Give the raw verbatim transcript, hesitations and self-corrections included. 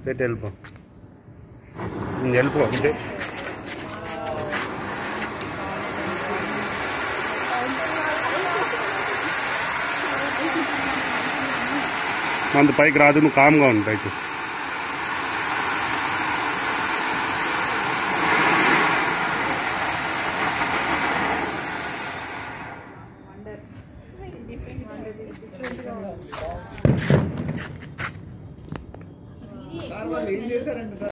పెట్టి వెళ్ళిపో వెళ్ళిపో అంటే మంది పైకి రాదు, నువ్వు కామ్గా ఉంది పైకి. ఏం చేశారండి సార్?